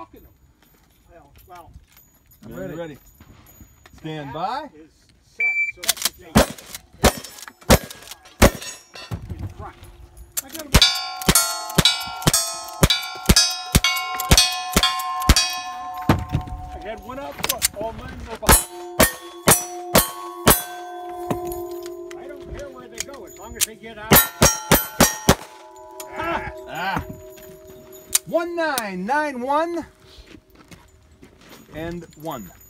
walking them. Well, I'm ready. Stand by. is set so that they in front. I got I had one out front, all mine were behind. I don't care where they go as long as they get out. 1991 and 1.